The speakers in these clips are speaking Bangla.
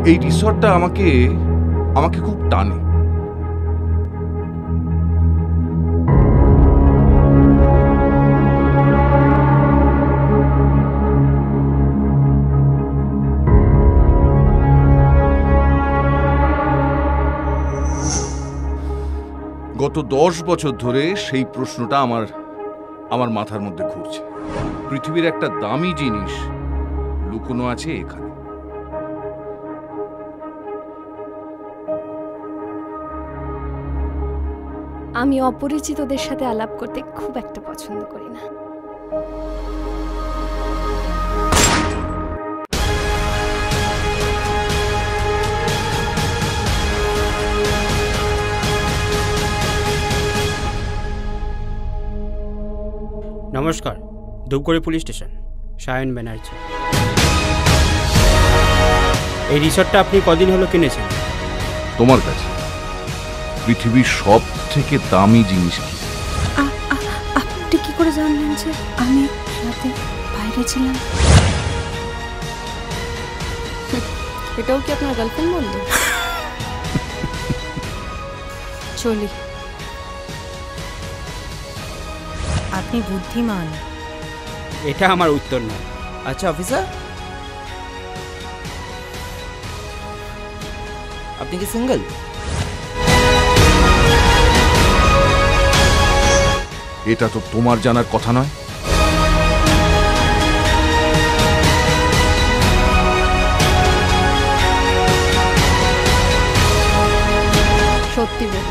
এই রিসর্টটা আমাকে আমাকে খুব টানে। গত 10 বছর ধরে সেই প্রশ্নটা আমার মাথার মধ্যে ঘুরছে। পৃথিবীর একটা দামি জিনিস লুকোনো আছে এখানে। আমি অপরিচিতদের সাথে আলাপ করতে খুব একটা পছন্দ করি না। নমস্কার, ধূপগুড়ি পুলিশ স্টেশন, সায়ন ব্যানার্জি। এই রিসর্টটা আপনি কদিন হলো কিনেছেন? তোমার কাছে পৃথিবীর সব থেকে দামি জিনিস কি? আপনি কি করে জানলেন যে আমি রাতে বাইরে ছিলাম? এটাও কি আপনার গার্লফ্রেন্ড বললো? চলি। আপনি বুদ্ধিমান। এটা আমার উত্তর নয়। আচ্ছা অফিসার, আপনি কি সিঙ্গেল? এটা তো তোমার জানার কথা নয়। সত্যি বলি।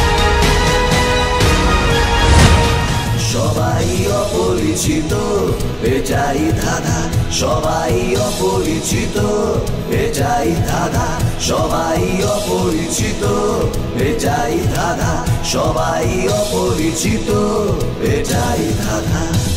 সবাই অপরিচিত বেজাই ধাঁধা, সবাই অপরিচিত বেজাই ধাঁধা, সবাই অপরিচিত বেজাই ধাঁধা, সবাই অপরিচিত বেজাই ধাঁধা।